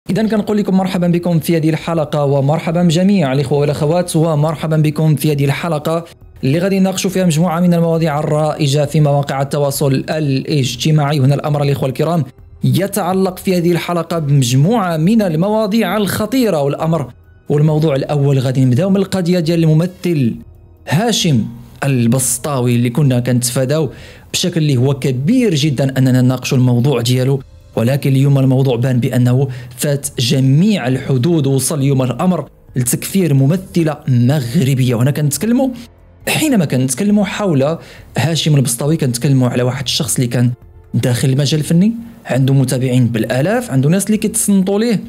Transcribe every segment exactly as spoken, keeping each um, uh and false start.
إذا كنقول لكم مرحبا بكم في هذه الحلقة، ومرحبا بجميع الإخوة والأخوات، ومرحبا بكم في هذه الحلقة اللي غادي نناقشوا فيها مجموعة من المواضيع الرائجة في مواقع التواصل الاجتماعي. هنا الأمر الإخوة الكرام يتعلق في هذه الحلقة بمجموعة من المواضيع الخطيرة، والأمر والموضوع الأول غادي نبداو من القضية ديال الممثل هاشم البسطاوي اللي كنا كنتفاداو بشكل اللي هو كبير جدا أننا نناقشوا الموضوع ديالو، ولكن اليوم الموضوع بان بأنه فات جميع الحدود ووصل اليوم الأمر لتكفير ممثلة مغربية. وهنا كنتكلموا حينما كنتكلموا حول هاشم البسطاوي كنتكلموا على واحد الشخص اللي كان داخل المجال الفني، عنده متابعين بالآلاف، عنده ناس اللي كيتصنتوا ليه.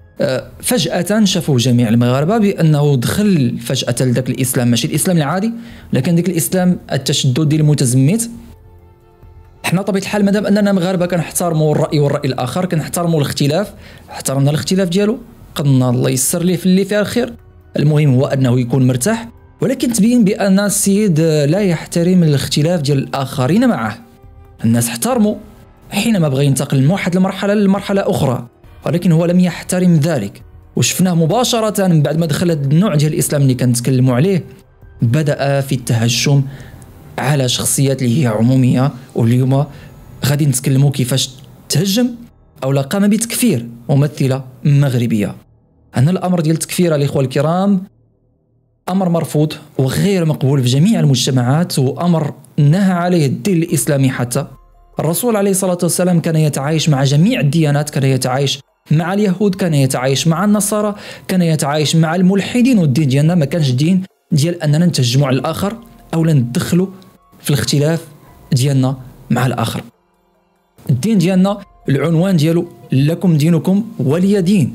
فجأة شافوا جميع المغاربة بأنه دخل فجأة لذاك الإسلام، ماشي الإسلام العادي لكن ذاك الإسلام التشددي المتزمت. حنا طبيعة الحال مادام أننا مغاربة كنحترموا الرأي والرأي الآخر، كنحترموا الاختلاف، احترمنا الاختلاف ديالو، قلنا الله يسر ليه في اللي فيها الخير، المهم هو أنه يكون مرتاح. ولكن تبين بأن السيد لا يحترم الاختلاف ديال الآخرين معه. الناس احترموا حينما بغى ينتقل من واحد المرحلة لمرحلة أخرى، ولكن هو لم يحترم ذلك، وشفناه مباشرة من بعد ما دخل هذا النوع ديال الإسلام اللي كنتكلموا عليه بدأ في التهجم على شخصيات اللي هي عمومية. واليوم غادي نتكلموا كيفاش تهجم أو لا قام بتكفير ممثلة مغربية. أن الأمر ديال التكفير الإخوة الكرام أمر مرفوض وغير مقبول في جميع المجتمعات، وأمر نهى عليه الدين الإسلامي. حتى الرسول عليه الصلاة والسلام كان يتعايش مع جميع الديانات، كان يتعايش مع اليهود، كان يتعايش مع النصارى، كان يتعايش مع الملحدين. والدين ديالنا ما كانش دين ديال أننا نتهجموا على الآخر أو ندخلوا في الاختلاف ديالنا مع الآخر. الدين ديالنا العنوان ديالو لكم دينكم ولي دين.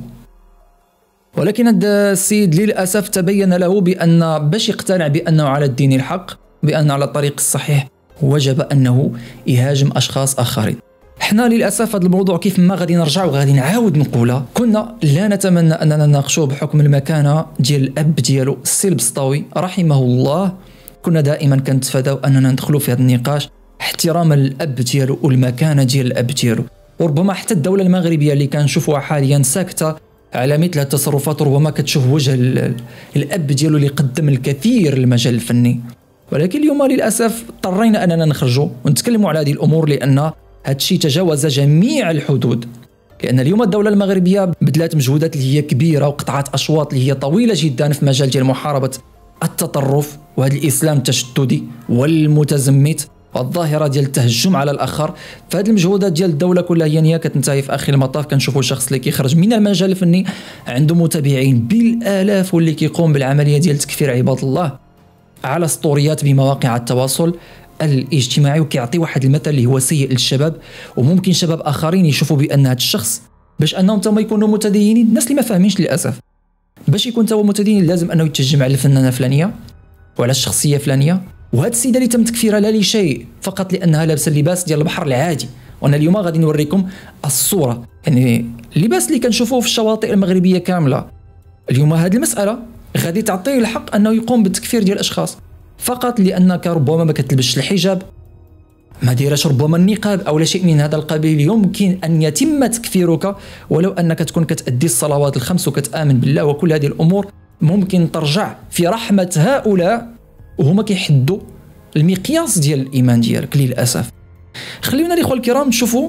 ولكن هذا السيد للأسف تبين له بأن باش يقتنع بأنه على الدين الحق، بأن على الطريق الصحيح، وجب أنه يهاجم أشخاص آخرين. احنا للأسف هذا الموضوع كيف ما غادي نرجع وغادي نعاود نقولها، كنا لا نتمنى أننا نناقشوه بحكم المكانة ديال الأب ديالو السي البسطاوي رحمه الله. كنا دائما كنتفاداو أننا ندخلوا في هذا النقاش احتراما للأب ديالو والمكانة ديال الأب ديالو. وربما حتى الدولة المغربية اللي كنشوفوها حاليا ساكتة على مثل التصرفات، ربما كتشوف وجه الأب ديالو اللي قدم الكثير للمجال الفني. ولكن اليوم للأسف اضطرينا أننا نخرجوا ونتكلموا على هذه الأمور، لأن هذا الشيء تجاوز جميع الحدود. لأن اليوم الدولة المغربية بذلت مجهودات اللي هي كبيرة وقطعت أشواط اللي هي طويلة جدا في مجال ديال محاربة التطرف وهذا الإسلام التشددي والمتزمت والظاهرة ديال التهجم على الآخر. فهذه المجهودات ديال الدولة كلها هي نية كتنتهي في آخر المطاف كنشوفوا شخص اللي كيخرج من المجال الفني عنده متابعين بالآلاف، واللي كيقوم بالعملية ديال تكفير عباد الله على سطوريات بمواقع التواصل الاجتماعي، وكيعطي واحد المثل اللي هو سيء للشباب. وممكن شباب آخرين يشوفوا بأن هذا الشخص باش أنهم تما يكونوا متدينين، الناس اللي ما فاهمينش للأسف باش يكون توا متدين لازم أنه يتهجم على الفنانة فلانية وعلى الشخصية فلانية. وهذه السيدة اللي تم تكفيرها لا لشيء، فقط لأنها لابسة اللباس ديال البحر العادي. وأنا اليوم غادي نوريكم الصورة، يعني اللباس اللي كنشوفوه في الشواطئ المغربية كاملة. اليوم هذه المسألة غادي تعطيه الحق أنه يقوم بالتكفير ديال الأشخاص فقط لأنك ربما ما كتلبسش الحجاب، ما ديرش ربما النقاب أو لا شيء من هذا القبيل. يمكن أن يتم تكفيرك ولو أنك تكون كتأدي الصلوات الخمس وكتآمن بالله، وكل هذه الأمور ممكن ترجع في رحمة هؤلاء وهما كيحدوا المقياس ديال الإيمان ديالك للأسف. خلينا الإخوة الكرام نشوفوا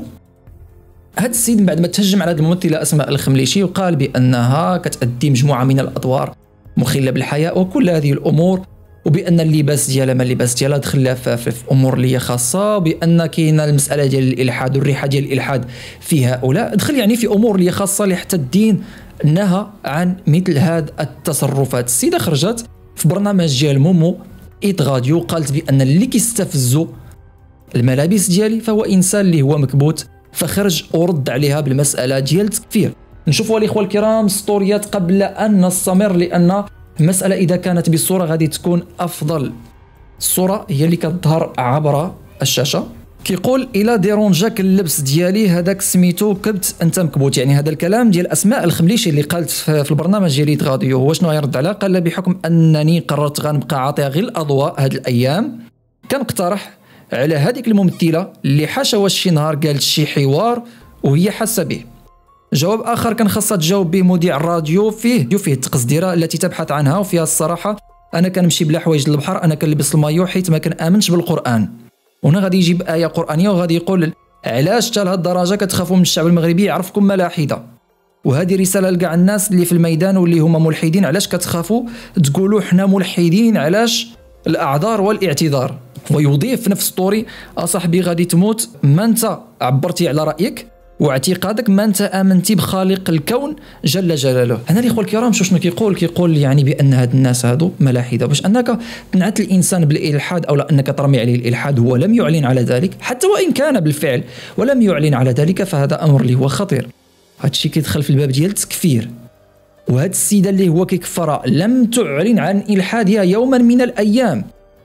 هذا السيد بعد ما تهجم على هذه الممثلة أسماء الخمليشي وقال بأنها كتأدي مجموعة من الأدوار مخلة بالحياء وكل هذه الأمور، وبأن اللباس ديالها ما اللباس ديالها دخلها في, في, في أمور اللي هي خاصة، وبأن كاينه المسألة ديال الإلحاد والريحة ديال الإلحاد في هؤلاء، دخل يعني في أمور اللي هي خاصة اللي حتى الدين نهى عن مثل هذه التصرفات. السيدة خرجت في برنامج ديال مومو إيت غاديو قالت بأن اللي كيستفزوا الملابس ديالي فهو إنسان اللي هو مكبوت، فخرج ورد عليها بالمسألة ديال التكفير. نشوفوا الإخوة الكرام ستوريات قبل أن نستمر، لأن المسألة إذا كانت بالصورة غادي تكون أفضل. الصورة هي اللي كتظهر عبر الشاشة. كيقول إلا ديرونجاك اللبس ديالي هذاك سميتو كبت أنت مكبوت، يعني هذا الكلام ديال أسماء الخمليشي اللي قالت في البرنامج ديال غاديو. هو شنو يرد عليها؟ قال بحكم أنني قررت غنبقى عاطيها غير الأضواء هاد الأيام، كنقترح على هذيك الممثلة اللي حاشا واش شي نهار قالت شي حوار وهي حاسة به. جواب اخر كان خاصها تجاوب به مذيع الراديو فيه فيه التقصديره التي تبحث عنها، وفيها الصراحه انا كنمشي بلا حوايج للبحر، انا كنلبس المايو حيت ما كنامنش بالقران. هنا غادي يجيب ايه قرانيه وغادي يقول علاش حتى لهاد الدرجه كتخافوا من الشعب المغربي يعرفكم ملاحده. وهذه رساله لكاع الناس اللي في الميدان واللي هما ملحدين، علاش كتخافوا تقولوا حنا ملحدين؟ علاش؟ الاعذار والاعتذار. ويضيف في نفس الطوري اصاحبي غادي تموت ما انت عبرتي على رايك واعتقادك، ما انت امنتي بخالق الكون جل جلاله. هنا الاخوه الكرام شو شنو كيقول كيقول يعني بان هاد الناس هادو ملاحده، باش انك تنعت الانسان بالالحاد او لا انك ترمي عليه الالحاد هو لم يعلن على ذلك، حتى وان كان بالفعل ولم يعلن على ذلك، فهذا امر اللي هو خطير. هذا الشيء كيدخل في الباب ديال التكفير. وهاد السيده اللي هو كيكفرها لم تعلن عن الحادها يوما من الايام،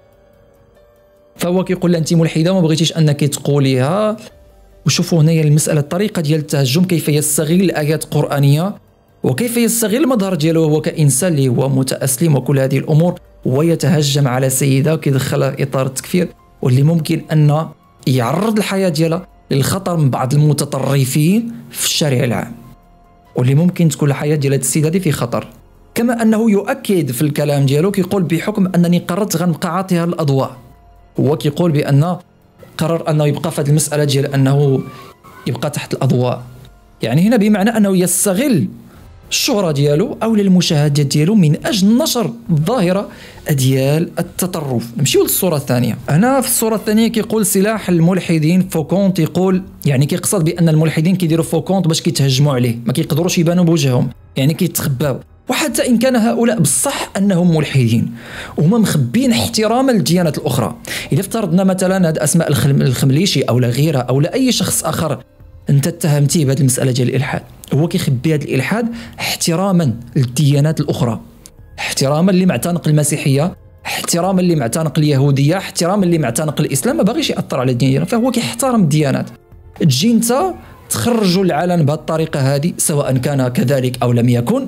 فهو كيقول لها انت ملحده وما بغيتيش انك تقوليها. وشوفوا هنايا المساله، الطريقه ديال التهجم، كيف يستغل الايات القرانيه وكيف يستغل المظهر ديالو هو كانسان اللي هو متاسلم وكل هذه الامور، ويتهجم على سيده وكيدخلها في اطار التكفير، واللي ممكن ان يعرض الحياه ديالها للخطر من بعض المتطرفين في الشارع العام، واللي ممكن تكون الحياه ديال هذه السيده في خطر. كما انه يؤكد في الكلام ديالو كيقول بحكم انني قررت غنبقى عاطيها الاضواء. هو كيقول بان قرر انه يبقى في هذه المساله ديال انه يبقى تحت الاضواء، يعني هنا بمعنى انه يستغل الشهره ديالو او المشاهدات ديالو من اجل نشر الظاهره ديال التطرف. نمشيو للصوره الثانيه. هنا في الصوره الثانيه كيقول سلاح الملحدين فوكونت، يقول يعني كيقصد بان الملحدين كيديروا فوكونت باش كيتهجموا عليه، ما كيقدروش يبانوا بوجههم، يعني كيتخباو. وحتى ان كان هؤلاء بالصح انهم ملحدين وهما مخبين احتراما للديانات الاخرى. اذا افترضنا مثلا هاد اسماء الخمليشي او لا غيره او لا اي شخص اخر انت اتهمتيه بهذه المساله ديال الالحاد، هو كيخبي هذا الالحاد احتراما للديانات الاخرى، احتراما اللي معتنق المسيحيه، احتراما اللي معتنق اليهوديه، احتراما اللي معتنق الاسلام، ما باغيش ياثر على الدين ديالنا، فهو كيحترم الديانات. تجي انت تخرجوا العلن بهذه الطريقه هذه، سواء كان كذلك او لم يكن،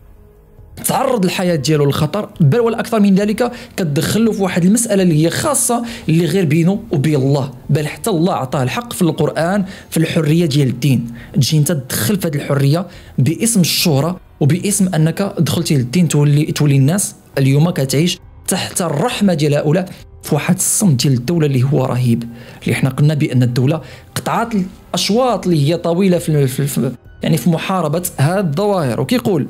تعرض الحياه ديالو للخطر، بل والاكثر من ذلك كتدخلوا في واحد المساله اللي هي خاصه اللي غير بينه وبين الله، بل حتى الله عطاه الحق في القران في الحريه ديال الدين. تجي انت تدخل في هذه الحريه باسم الشهره وباسم انك دخلتي للدين، تولي تولي الناس اليوم كتعيش تحت الرحمه ديال هؤلاء في واحد الصمت ديال الدوله اللي هو رهيب، اللي حنا قلنا بان الدوله قطعات الاشواط اللي هي طويله في, في يعني في محاربه هذه الظواهر. وكيقول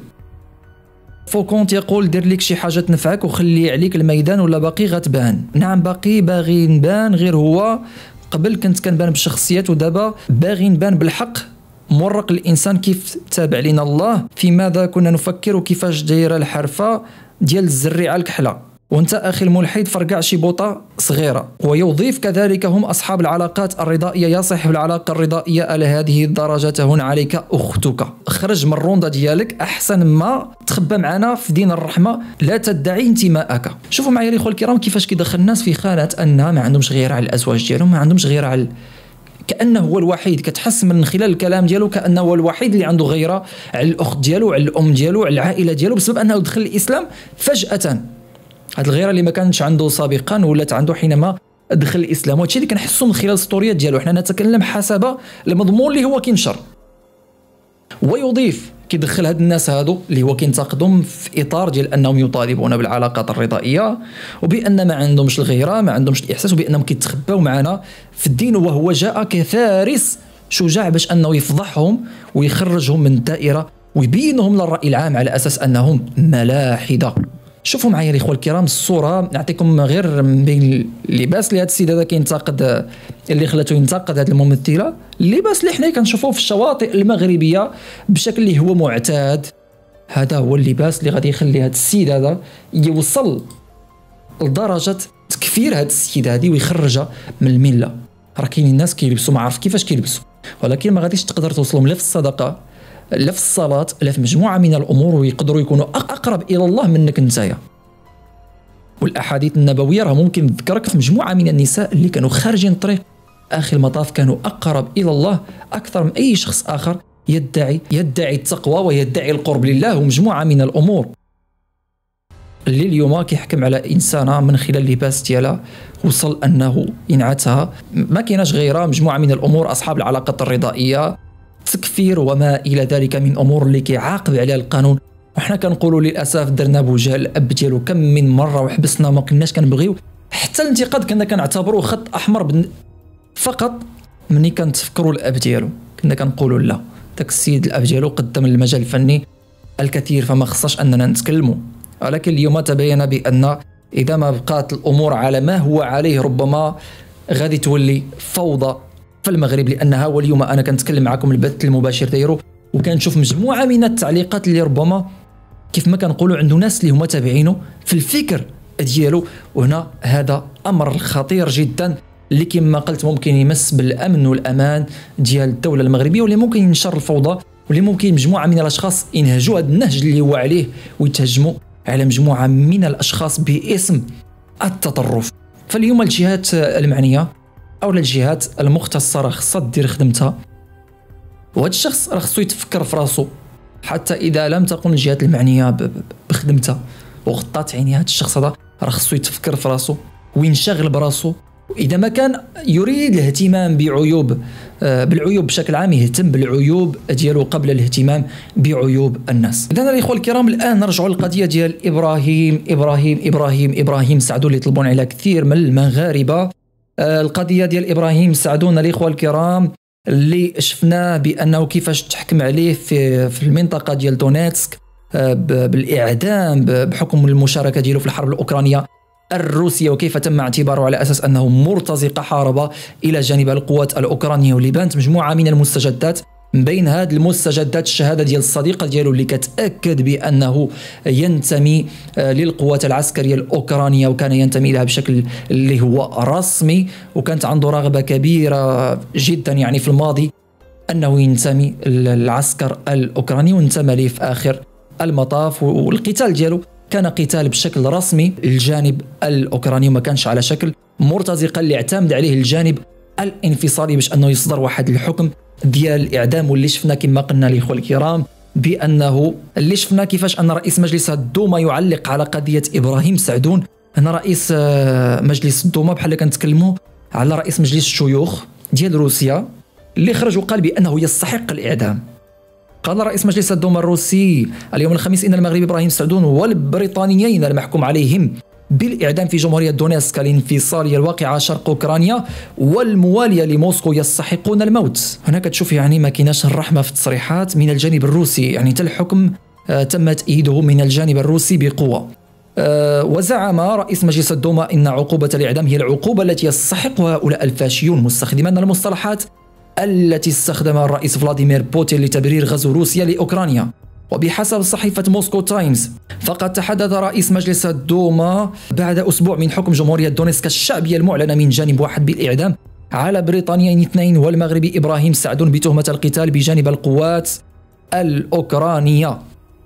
فوكونت يقول دير لك شي حاجه تنفعك وخلي عليك الميدان ولا باقي غتبان. نعم باقي باغي نبان، غير هو قبل كنت كنبان بالشخصيات ودابا باغي نبان بالحق. مورق الانسان كيف تابع لنا الله، في ماذا كنا نفكر وكيفاش دايره الحرفه ديال الزريعه الكحله، وانت اخي الملحد فرقع شي بوطه صغيره. ويضيف كذلك هم اصحاب العلاقات الرضائيه، يا صاحب العلاقه الرضائيه الى هذه الدرجه تهون عليك اختك، خرج من الرونده ديالك احسن ما تخبى معنا في دين الرحمه، لا تدعي انتماءك. شوفوا معايا الاخوه الكرام كيفاش كيدخل الناس في خانه انها ما عندهمش غيره على الازواج ديالهم، ما عندهمش غيره على، كانه هو الوحيد، كتحس من خلال الكلام ديالو كانه هو الوحيد اللي عنده غيره على الاخت ديالو، على الام ديالو، على العائله ديالو، بسبب انه دخل الاسلام فجاه. هاد الغيره اللي ما كانش عنده سابقا ولات عنده حينما دخل الاسلام، وهادشي اللي كنحسوا من خلال السطوريات ديالو. حنا نتكلم حسب المضمون اللي هو كينشر. ويضيف كيدخل هاد الناس هادو اللي هو كينتقدهم في اطار ديال انهم يطالبون بالعلاقات الرضائيه، وبان ما عندهمش الغيره، ما عندهمش الاحساس، وبانهم كيتخباو معنا في الدين، وهو جاء كفارس شجاع باش انه يفضحهم ويخرجهم من الدائره ويبينهم للراي العام على اساس انهم ملاحده. شوفوا معايا الاخوه الكرام الصوره، نعطيكم غير بين اللباس اللي هذا السيد هذا كينتقد، اللي خلاته ينتقد هذه الممثله، اللباس اللي حنا كنشوفوه في الشواطئ المغربيه بشكل اللي هو معتاد، هذا هو اللباس اللي غادي يخلي هذا السيد هذا يوصل لدرجه تكفير هذا السيد هذه ويخرجها من المله. راه كاينين الناس كيلبسوا ما عارف كيفاش كيلبسوا، ولكن ما غاديش تقدر توصلهم لا في الصدقه لا في الصلاة لا في مجموعة من الأمور، ويقدروا يكونوا أقرب إلى الله منك نتايا. والأحاديث النبوية راه ممكن نذكرك في مجموعة من النساء اللي كانوا خارجين الطريق، آخر المطاف كانوا أقرب إلى الله أكثر من أي شخص آخر يدعي يدعي التقوى ويدعي القرب لله، ومجموعة من الأمور اللي اليوم كيحكم على إنسانة من خلال اللباس ديالها وصل أنه ينعتها. ما كايناش غيرها، مجموعة من الأمور، أصحاب العلاقات الرضائية، التكفير وما الى ذلك من امور اللي كيعاقب عليها القانون. وحنا كنقولوا للاسف درنا بوجه الاب ديالو كم من مره وحبسنا وما كناش كنبغيو حتى الانتقاد، كنا كنعتبروه خط احمر بن... فقط ملي كنتفكروا الاب ديالو كنا كنقولوا لا، داك السيد الاب ديالو قدم المجال الفني الكثير فما خصش اننا نتكلموا. ولكن اليوم تبين بان اذا ما بقات الامور على ما هو عليه ربما غادي تولي فوضى في المغرب. لانها واليوم انا كنتكلم معكم البث المباشر دايرو وكنشوف مجموعه من التعليقات اللي ربما كيف ما كنقولوا عنده ناس اللي هما تابعينه في الفكر ديالو، وهنا هذا امر خطير جدا اللي كما قلت ممكن يمس بالامن والامان ديال الدوله المغربيه، واللي ممكن ينشر الفوضى، واللي ممكن مجموعه من الاشخاص ينهجوا هذا النهج اللي هو عليه ويتهجموا على مجموعه من الاشخاص باسم التطرف. فاليوم الجهات المعنيه او الجهات المختصه راه خصها دير خدمتها، وهذا الشخص راه خصو يتفكر في راسو حتى اذا لم تقم الجهات المعنيه بخدمتها وغطات عينيها. هذا الشخص هذا راه خصو يتفكر في راسو وينشغل براسو، واذا ما كان يريد الاهتمام بعيوب بالعيوب بشكل عام يهتم بالعيوب ديالو قبل الاهتمام بعيوب الناس. اذا الاخوه الكرام الان نرجعوا للقضيه ديال ابراهيم ابراهيم ابراهيم ابراهيم سعدون اللي يطلبون عليها كثير من المغاربه. القضيه ديال ابراهيم سعدون الاخوه الكرام اللي شفناه بانه كيفاش تحكم عليه في في المنطقه ديال دونيتسك بالاعدام بحكم المشاركه ديالو في الحرب الاوكرانيه الروسيه، وكيف تم اعتباره على اساس انه مرتزقه حارب الى جانب القوات الاوكرانيه، واللي بانت مجموعه من المستجدات. من بين هذه المستجدات الشهاده ديال الصديقه ديالو اللي كتاكد بانه ينتمي للقوات العسكريه الاوكرانيه وكان ينتمي لها بشكل اللي هو رسمي، وكانت عنده رغبه كبيره جدا يعني في الماضي انه ينتمي للعسكر الاوكراني وانتمى ليه في اخر المطاف. والقتال ديالو كان قتال بشكل رسمي الجانب الاوكراني وما كانش على شكل مرتزقه اللي اعتمد عليه الجانب الانفصالي باش انه يصدر واحد الحكم ديال الاعدام. واللي شفنا كما قلنا الاخوه الكرام بانه اللي شفنا كيفاش ان رئيس مجلس الدوما يعلق على قضيه ابراهيم سعدون. انا رئيس مجلس الدوما بحال كنتكلموا على رئيس مجلس الشيوخ ديال روسيا اللي خرج وقال بانه يستحق الاعدام. قال رئيس مجلس الدوما الروسي اليوم الخميس ان المغربي ابراهيم سعدون والبريطانيين المحكوم عليهم بالاعدام في جمهوريه دونيتسك الانفصاليه الواقعه شرق اوكرانيا والمواليه لموسكو يستحقون الموت. هنا كتشوف يعني ما كايناش الرحمه في التصريحات من الجانب الروسي، يعني حتى الحكم آه تم تأييده من الجانب الروسي بقوه. آه وزعم رئيس مجلس الدوما ان عقوبه الاعدام هي العقوبه التي يستحقها هؤلاء الفاشيون، مستخدما المصطلحات التي استخدمها الرئيس فلاديمير بوتين لتبرير غزو روسيا لاوكرانيا. وبحسب صحيفة موسكو تايمز فقد تحدث رئيس مجلس الدوما بعد أسبوع من حكم جمهورية دونيتسك الشعبية المعلنة من جانب واحد بالإعدام على بريطانيين اثنين والمغربي إبراهيم سعدون بتهمة القتال بجانب القوات الأوكرانية.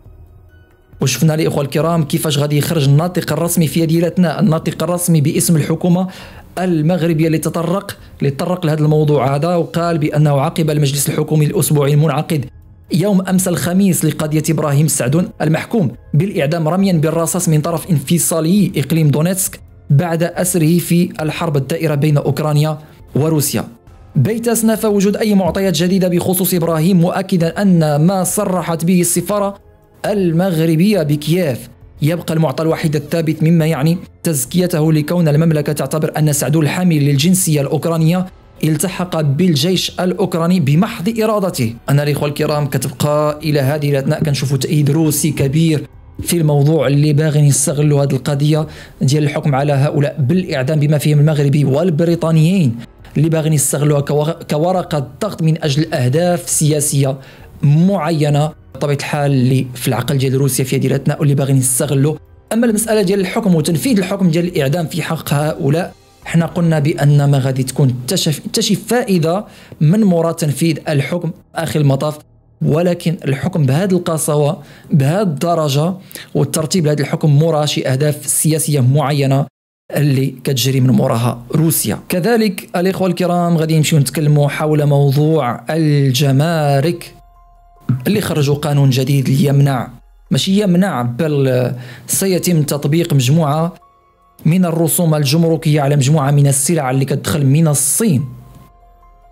وشفنا الإخوة الكرام كيفاش غادي يخرج الناطق الرسمي في ديالتنا، الناطق الرسمي باسم الحكومة المغربية اللي تطرق اللي تطرق لهذا الموضوع هذا، وقال بأنه عقب المجلس الحكومي الأسبوعي المنعقد يوم أمس الخميس لقضية إبراهيم سعدون المحكوم بالإعدام رميا بالرصاص من طرف انفصالي إقليم دونيتسك بعد أسره في الحرب الدائرة بين أوكرانيا وروسيا، بيت استناف وجود أي معطيات جديدة بخصوص إبراهيم، مؤكدا أن ما صرحت به السفارة المغربية بكييف يبقى المعطى الوحيد الثابت، مما يعني تزكيته لكون المملكة تعتبر أن سعدون الحامل للجنسية الأوكرانية التحق بالجيش الأوكراني بمحض إرادته. أنا الإخوة الكرام كتبقى إلى هذه الأثناء كنشوفوا تأييد روسي كبير في الموضوع اللي باغين يستغلوا هذه القضية ديال الحكم على هؤلاء بالإعدام بما فيهم المغربي والبريطانيين اللي باغين يستغلوها كورقة ضغط من أجل أهداف سياسية معينة بطبيعة الحال اللي في العقل ديال روسيا في هذه الأثناء واللي باغين يستغلوا. أما المسألة ديال الحكم وتنفيذ الحكم ديال الإعدام في حق هؤلاء، احنا قلنا بأن ما غادي تكون تشي فائدة من موراء تنفيذ الحكم آخر المطاف، ولكن الحكم بهذه القسوة بهذه الدرجة والترتيب لهذا الحكم موراء شي أهداف سياسية معينة اللي كتجري من موراها روسيا. كذلك الإخوة الكرام غادي نمشيو نتكلموا حول موضوع الجمارك اللي خرجوا قانون جديد اللي يمنع ماشي يمنع بل سيتم تطبيق مجموعة من الرسوم الجمركية على مجموعة من السلع اللي كتدخل من الصين.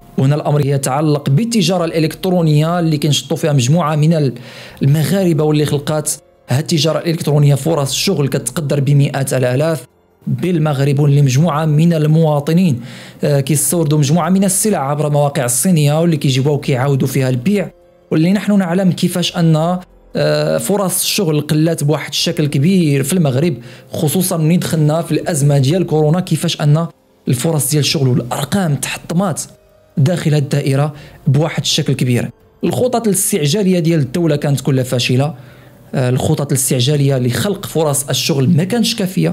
وهنا الامر يتعلق بالتجاره الالكترونيه اللي كنشطوا فيها مجموعه من المغاربه واللي خلقات هذه التجاره الالكترونيه فرص شغل كتقدر بمئات الالاف بالمغرب، واللي مجموعه من المواطنين كيستوردوا مجموعه من السلع عبر مواقع الصينيه واللي كيجيبوها وكيعاودوا فيها البيع، واللي نحن نعلم كيفاش ان فرص الشغل قلات بواحد الشكل كبير في المغرب، خصوصا ملي دخلنا في الازمه ديال كورونا، كيفاش ان الفرص ديال الشغل والارقام تحطمات داخل الدائره بواحد الشكل كبير. الخطط الاستعجاليه ديال الدوله كانت كلها فاشله، الخطط الاستعجاليه لخلق فرص الشغل ما كانتش كافيه،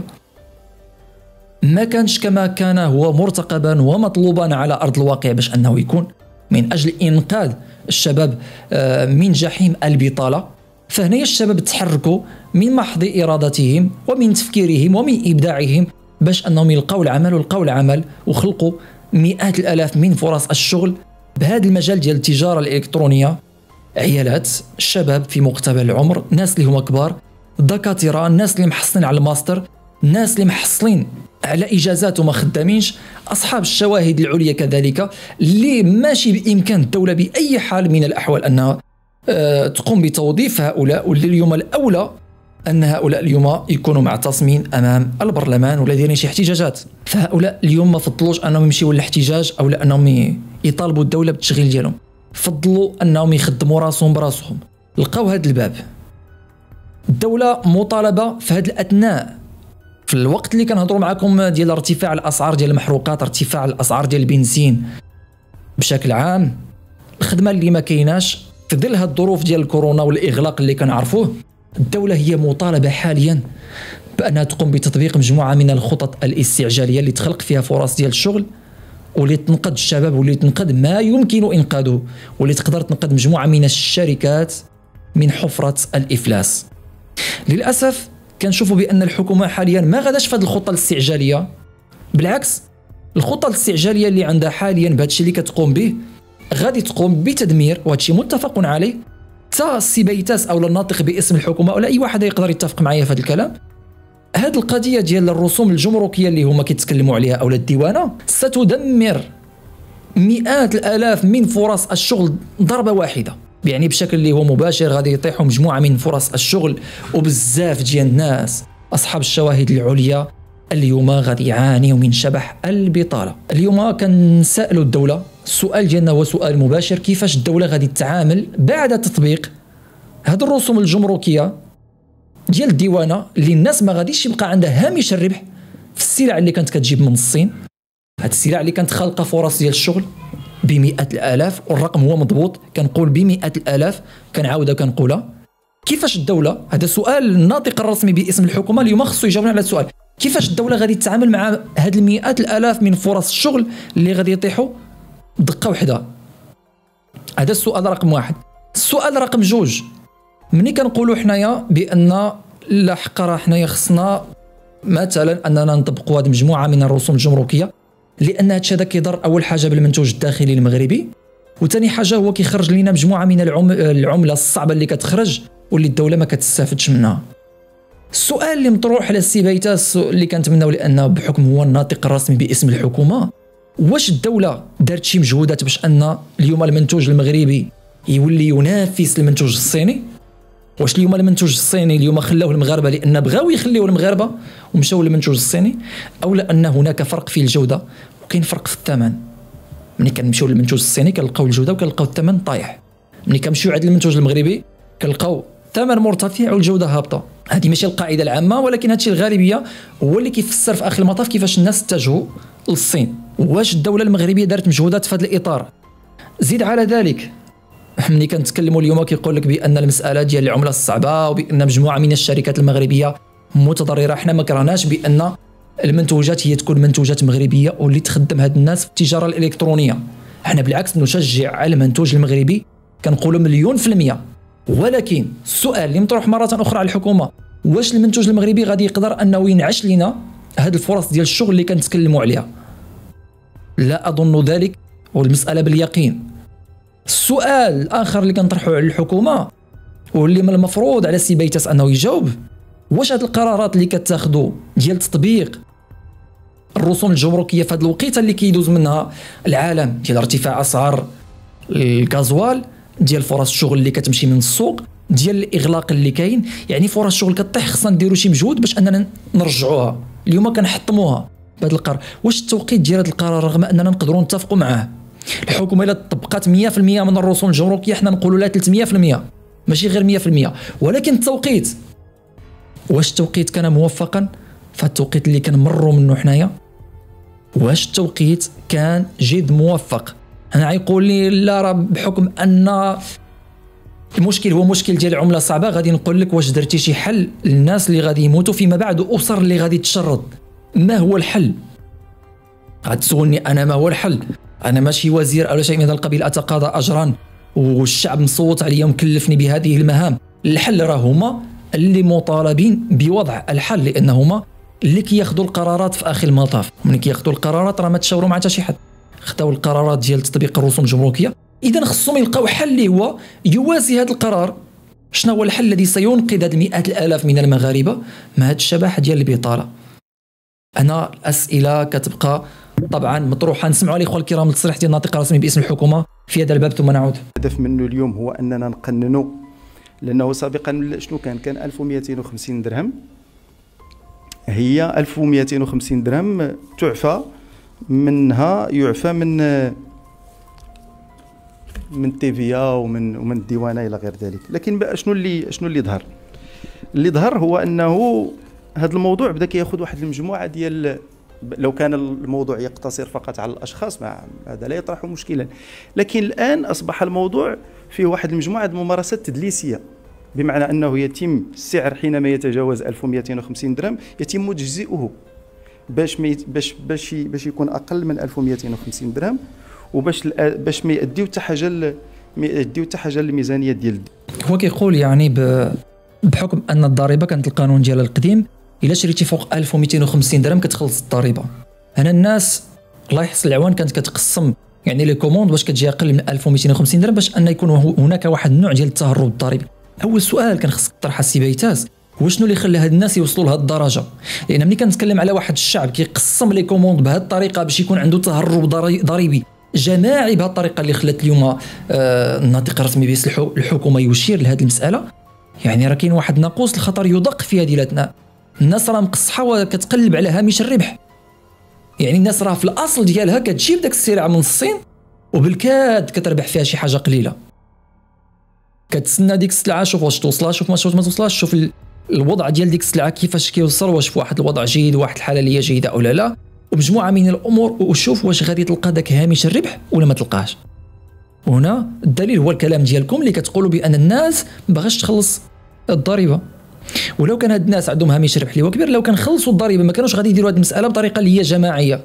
ما كانش كما كان هو مرتقبا ومطلوبا على ارض الواقع باش انه يكون من اجل انقاذ الشباب من جحيم البطاله. فهنا الشباب تحركوا من محض ارادتهم ومن تفكيرهم ومن ابداعهم باش انهم يلقاو العمل ولقاو العمل وخلقوا مئات الالاف من فرص الشغل بهذا المجال ديال التجاره الالكترونيه. عيالات، الشباب في مقتبل العمر، ناس اللي هما كبار، دكاتره، ناس اللي محصلين على الماستر، ناس اللي محصلين على اجازات وما خدامينش، اصحاب الشواهد العليا كذلك، اللي ماشي بامكان الدوله باي حال من الاحوال انها أه تقوم بتوظيف هؤلاء، واللي اليوم الاولى ان هؤلاء اليوم يكونوا معتصمين امام البرلمان ولا دايرين شي احتجاجات. فهؤلاء اليوم ما فضلوش انهم يمشيوا للاحتجاج او انهم يطالبوا الدوله بالتشغيل ديالهم، فضلوا انهم يخدموا راسهم براسهم. لقاو هذا الباب، الدوله مطالبه في هذا الاثناء، في الوقت اللي كنهضروا معكم ديال ارتفاع الاسعار ديال المحروقات، ارتفاع الاسعار ديال البنزين بشكل عام، الخدمه اللي ما كايناش في ظل هذه الظروف ديال الكورونا والاغلاق اللي كنعرفوه، الدوله هي مطالبه حاليا بانها تقوم بتطبيق مجموعه من الخطط الاستعجاليه اللي تخلق فيها فرص ديال الشغل، واللي تنقذ الشباب، واللي تنقذ ما يمكن انقاذه، واللي تقدر تنقذ مجموعه من الشركات من حفره الافلاس. للاسف كنشوفوا بان الحكومه حاليا ما غاداش في هذه الخطه الاستعجاليه، بالعكس الخطه الاستعجاليه اللي عندها حاليا بهذا الشيء اللي كتقوم به غادي تقوم بتدمير، وهذا الشيء متفق عليه. تا السي بيتاس او الناطق باسم الحكومه ولا اي واحد يقدر يتفق معايا في هذا الكلام، هذه القضيه ديال الرسوم الجمركيه اللي هما كيتكلموا عليها او الديوانه ستدمر مئات الالاف من فرص الشغل ضربه واحده، يعني بشكل اللي هو مباشر غادي يطيحوا مجموعه من فرص الشغل، وبزاف ديال الناس اصحاب الشواهد العليا اليوم غادي يعانيوا من شبح البطاله. اليوم كنسالوا الدوله، السؤال ديالنا هو سؤال مباشر، كيفاش الدوله غادي تتعامل بعد تطبيق هذه الرسوم الجمركيه ديال الديوانه اللي الناس ما غاديش يبقى عندها هامش الربح في السلع اللي كانت كتجيب من الصين، هذه السلع اللي كانت خالقه فرص ديال الشغل بمئات الالاف، والرقم هو مضبوط، كنقول بمئات الالاف، كنعاودها كنقولها. كيفاش الدوله، هذا سؤال الناطق الرسمي باسم الحكومه اليوم خصو يجاوبنا على السؤال، كيفاش الدوله غادي تتعامل مع هاد المئات الالاف من فرص الشغل اللي غادي يطيحوا دقه وحده؟ هذا السؤال رقم واحد. السؤال رقم جوج، ملي كنقولوا حنايا بان لا حق راه حنايا خصنا مثلا اننا نطبقوا هذه مجموعه من الرسوم الجمركيه، لان هادشي هذا كيضر اول حاجه بالمنتوج الداخلي المغربي، وثاني حاجه هو كيخرج لنا مجموعه من العمله الصعبه اللي كتخرج واللي الدوله ما كتستافدش منها. السؤال اللي مطروح على السي بيتاس اللي كنتمناو، لانه بحكم هو الناطق الرسمي باسم الحكومه، واش الدوله دارت شي مجهودات باش ان اليوم المنتوج المغربي يولي ينافس المنتوج الصيني؟ واش اليوم المنتوج الصيني اليوم خلاوه المغاربه لان بغاو يخليوه المغاربه ومشاو للمنتوج الصيني، او لان هناك فرق في الجوده وكاين فرق في الثمن؟ ملي كنمشيو للمنتوج الصيني كنلقاو الجوده وكنلقاو الثمن طايح، ملي كنمشيو عند المنتوج المغربي كنلقاو الثمن مرتفع والجوده هابطه. هذه ماشي القاعده العامه، ولكن هادشي الغالبيه هو اللي كيفسر في اخر المطاف كيفاش الناس اتجهوا للصين. واش الدوله المغربيه دارت مجهودات في هذا الاطار؟ زيد على ذلك، ملي كنتكلموا اليوم كيقول لك بان المساله ديال العمله الصعبه وبان مجموعه من الشركات المغربيه متضرره، حنا ما كرهناش بان المنتوجات هي تكون منتوجات مغربيه واللي تخدم هاد الناس في التجاره الالكترونيه، حنا بالعكس نشجع على المنتوج المغربي، كنقولوا مليون في المية. ولكن السؤال اللي مطروح مره اخرى على الحكومه، واش المنتوج المغربي غادي يقدر انه ينعش لنا هاد الفرص ديال الشغل اللي كنتكلموا عليها؟ لا اظن ذلك، والمساله باليقين. السؤال الاخر اللي كنطرحه على الحكومه واللي من المفروض على سي بيتاس انه يجاوب، واش هاد القرارات اللي كتاخذوا ديال تطبيق الرسوم الجمركيه في هذا الوقيته اللي كيدوز منها العالم ديال ارتفاع اسعار الغازوال، ديال فرص الشغل اللي كتمشي من السوق، ديال الاغلاق اللي كاين، يعني فرص الشغل كطيح. خصنا نديروا شي مجهود باش اننا نرجعوها. اليوم كنحطموها بهذا القرار. واش التوقيت ديال هذا القرار رغم اننا نقدروا نتفقوا معاه، الحكومه الا طبقات مية في المية من الرسوم الجمركيه حنا نقولوا لها ثلاثمية في المية ماشي غير مية في المية، ولكن التوقيت، واش التوقيت كان موفقا؟ فالتوقيت اللي كنمروا منه حنايا، واش التوقيت كان جد موفق؟ انا غيقول لي لا راه بحكم ان المشكل هو مشكل ديال العمله صعبه، غادي نقول لك واش درتي شي حل للناس اللي غادي يموتوا فيما بعد واسر اللي غادي تشرد؟ ما هو الحل؟ غتسولني انا ما هو الحل؟ انا ماشي وزير او شيء من هذا القبيل اتقاضى اجرا والشعب مصوت عليا ومكلفني بهذه المهام. الحل راه هما اللي مطالبين بوضع الحل، لان هما اللي كياخذوا القرارات في اخر المطاف. ملي كياخذوا القرارات راه ما تشاوروا مع حتى شي حد، خداو القرارات ديال تطبيق الرسوم الجمركيه. اذا خصهم يلقاو حل اللي هو يوازي هذا القرار. شنو هو الحل الذي سينقذ هذه المئات الالاف من المغاربه من هذا الشبح ديال البطاله؟ انا الاسئله كتبقى طبعا مطروحه. نسمعوا الاخوه الكرام التصريح ديال الناطق الرسمي باسم الحكومه في هذا الباب ثم نعود. الهدف منه اليوم هو اننا نقننوا، لانه سابقا شنو كان كان ألف ومئتين وخمسين درهم، هي ألف ومئتين وخمسين درهم تعفى منها، يعفى من من تيفيا ومن ومن الديوانه الى غير ذلك. لكن بقى شنو اللي شنو اللي ظهر؟ اللي ظهر هو انه هذا الموضوع بدا كياخذ واحد المجموعه ديال، لو كان الموضوع يقتصر فقط على الاشخاص ما هذا لا يطرح مشكلا، لكن الان اصبح الموضوع فيه واحد المجموعه الممارسات تدليسيه، بمعنى انه يتم السعر حينما يتجاوز ألف ومئتين وخمسين درهم يتم تجزئه باش ما باش باش باش يكون اقل من ألف ومئتين وخمسين درهم، وباش باش ما يؤديو حتى حاجه ما يؤديو حتى حاجه للميزانيه ديال. هو كيقول يعني بحكم ان الضريبه كانت القانون ديالها القديم الا شريتي فوق ألف ومئتين وخمسين درهم كتخلص الضريبه. هنا الناس الله يحسن العوان كانت كتقسم يعني لي كوموند باش كتجي اقل من ألف ومئتين وخمسين درهم باش ان يكون هناك واحد النوع ديال التهرب الضريبي. اول سؤال كان خصك تطرحه السي بيتاز هو شنو اللي خلى هاد الناس يوصلوا لهاد الدرجه؟ لان ملي كنتكلم على واحد الشعب كيقسم لي كوموند بهاد الطريقه باش يكون عنده تهرب ضريبي جماعي بهذه الطريقه اللي خلات اليوم آه الناطق الرسمي باسم الحكومه يشير لهذه المساله، يعني راه كاين واحد ناقوس الخطر يدق في هذه الاثناء. الناس راه مقصحه وكتقلب على هامش الربح، يعني الناس راه في الاصل ديالها كتجيب داك السلعه من الصين وبالكاد كتربح فيها شي حاجه قليله، كتسنى ديك السلعه شوف واش توصلها، شوف ما شوف ما توصلهاش، شوف الوضع ديال ديك السلعه كيفاش كيوصل، واش في واحد الوضع جيد واحد الحاله اللي هي جيده او لا لا، ومجموعه من الامور، وشوف واش غادي تلقى داك هامش الربح ولا ما تلقاش. وهنا الدليل هو الكلام ديالكم اللي كتقولوا بان الناس ما باغاش تخلص الضريبه. ولو كان هاد الناس عندهم هامش ربح اللي هو كبير، لو كان خلصوا الضريبه ما كانوش غادي يديروا هذه المساله بطريقه اللي هي جماعيه.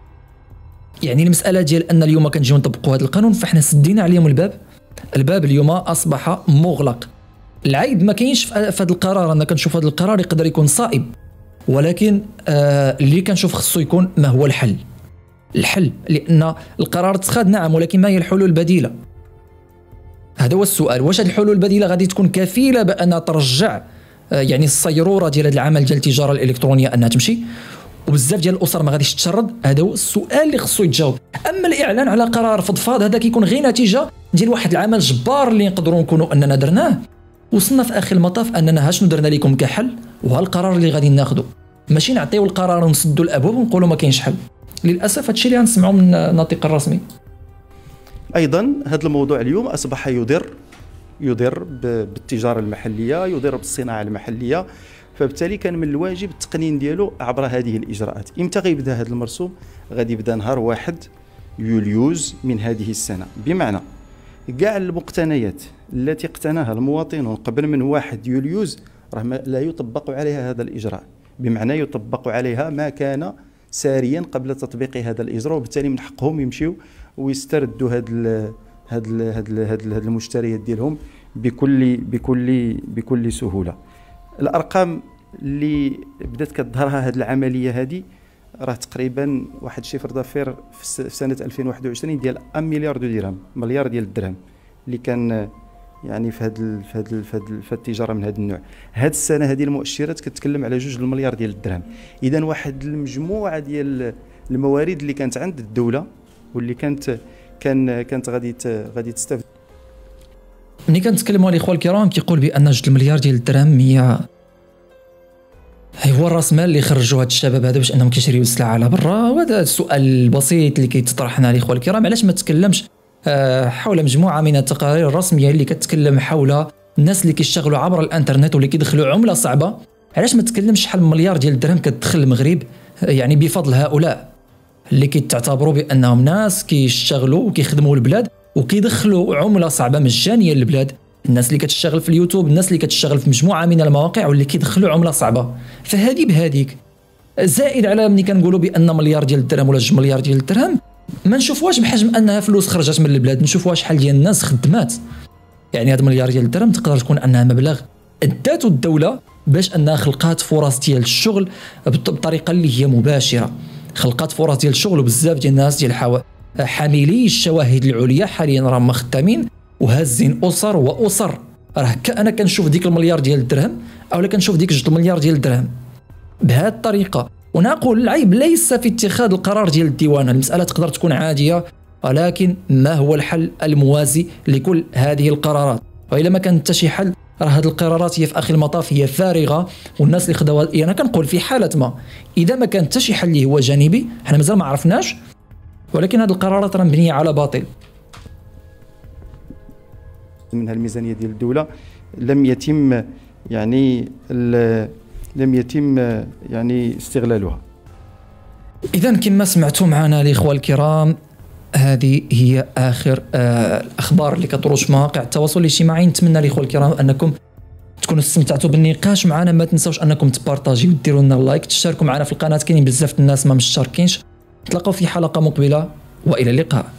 يعني المساله ديال ان اليوم كنجيو نطبقوا هذا القانون فاحنا سدينا عليهم الباب، الباب اليوم اصبح مغلق. العيب ما كاينش في هذا القرار، انا كنشوف هذا القرار يقدر يكون صائب، ولكن آه اللي كنشوف خصو يكون ما هو الحل. الحل لان القرار اتخذ نعم، ولكن ما هي الحلول البديله؟ هذا هو السؤال. واش هذه الحلول البديله غادي تكون كفيله بان ترجع آه يعني الصيروره ديال هذا العمل ديال التجاره الالكترونيه انها تمشي وبزاف ديال الاسر ما غاديش تشرد؟ هذا هو السؤال اللي خصو يتجاوب. اما الاعلان على قرار فضفاض هذا كيكون غير نتيجه ديال واحد العمل جبار اللي نقدروا نكونوا اننا درناه، وصلنا في اخر المطاف اننا ها شنو درنا لكم كحل وها القرار اللي غادي ناخذه، ماشي نعطيو القرار ونسدوا الابواب ونقولوا ما كاينش حل. للاسف هذا الشيء اللي غنسمعوا من الناطق الرسمي. ايضا هذا الموضوع اليوم اصبح يضر يضر بالتجاره المحليه، يضر بالصناعه المحليه، فبالتالي كان من الواجب التقنين ديالو عبر هذه الاجراءات. امتى غيبدا هذا المرسوم؟ غادي يبدا نهار واحد يوليوز من هذه السنه، بمعنى كاع المقتنيات التي اقتناها المواطنون قبل من واحد يوليوز راه لا يطبق عليها هذا الاجراء، بمعنى يطبق عليها ما كان ساريا قبل تطبيق هذا الاجراء، وبالتالي من حقهم يمشيو ويستردوا هاد ال هاد ال هاد ال هاد, ال هاد المشتريات ديالهم بكل بكل بكل سهوله. الارقام اللي بدات كتظهرها هذه العمليه هذه راه تقريبا واحد شيفر دافير في سنه ألفين وواحد وعشرين ديال مليار دو درهم، مليار ديال الدرهم اللي كان يعني في هذه في هذه في هذه التجاره من هذا النوع. هذه السنه هذه المؤشرات كتكلم على جوج المليار ديال الدرهم. اذا واحد المجموعه ديال الموارد اللي كانت عند الدوله واللي كانت كان كانت غادي غادي تستافد. ملي كنتكلموا الاخوه الكرام كيقول بان جوج المليار ديال الدرهم هي هو الراس مال اللي خرجوا هاد الشباب هذا باش انهم كيشريو السلعه على برا. وهذا السؤال البسيط اللي كيتطرح هنا الاخوه الكرام، علاش ما تكلمش حول مجموعه من التقارير الرسميه اللي كتكلم حول الناس اللي كيشتغلوا عبر الانترنت واللي كيدخلوا عمله صعبه؟ علاش ما تكلمش شحال من مليار ديال الدرهم كتدخل المغرب يعني بفضل هؤلاء اللي كيتعتبروا بانهم ناس كيشتغلوا وكيخدموا البلاد وكيدخلوا عمله صعبه مجانيه للبلاد؟ الناس اللي كتشتغل في اليوتيوب، الناس اللي كتشتغل في مجموعه من المواقع واللي كيدخلوا عمله صعبه. فهذه بهذيك زائد على ملي كنقولوا بان مليار ديال الدرهم ولا جوج مليار ديال الدرهم ما نشوفوهاش بحجم انها فلوس خرجت من البلاد، نشوفوها شحال ديال الناس خدمات. يعني هذا مليار ديال الدرهم تقدر تكون انها مبلغ اداته الدوله باش انها خلقات فرص ديال الشغل بطريقه اللي هي مباشره، خلقات فرص ديال الشغل وبزاف ديال الناس ديال حوا حاملي الشواهد العليا حاليا راهم خدامين وهازين اسر واسر. راه انا كنشوف ديك المليار ديال الدرهم اولا كنشوف ديك جوج المليار ديال الدرهم بهذه الطريقه. ونقول العيب ليس في اتخاذ القرار ديال الديوان، المساله تقدر تكون عاديه، ولكن ما هو الحل الموازي لكل هذه القرارات؟ والا ما كان حتى شي حل راه هذه القرارات هي في اخر المطاف هي فارغه، والناس اللي خداوها انا يعني كنقول في حاله ما اذا ما كان حتى شي حل اللي هو جانبي حنا مازال ما عرفناش، ولكن هذه القرارات راه مبنيه على باطل. منها الميزانيه ديال الدوله لم يتم يعني لم يتم يعني استغلالها. اذا كما سمعتوا معنا الاخوه الكرام هذه هي اخر آه الاخبار اللي كتروج في مواقع التواصل الاجتماعي. نتمنى الاخوه الكرام انكم تكونوا استمتعتوا بالنقاش معنا. ما تنساوش انكم تبارطاجيو وديروا لنا لايك، تشتركوا معنا في القناه، كاينين بزاف الناس ما مشتركينش. نتلاقاو في حلقه مقبله والى اللقاء.